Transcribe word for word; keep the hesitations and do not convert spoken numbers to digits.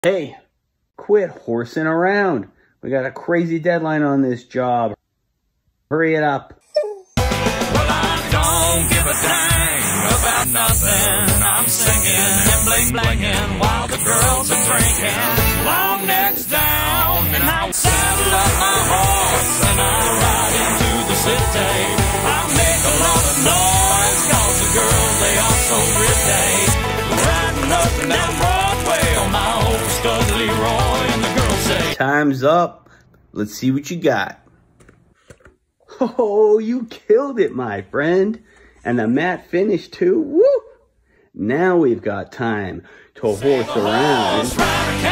Hey, quit horsing around. We got a crazy deadline on this job. Hurry it up. Well, I don't give a dang about nothing. I'm singing and bling blinging while the girls are drinking. Long necks down and I saddle up my horse and I ride into the city. I make a lot of noise 'cause the girls, they are so pretty. Riding up and down Broadway on my old stud Leroy, and the girls say, Time's up. Let's see what you got. Oh, you killed it, my friend. And the matte finish too. Woo! Now we've got time to horse around.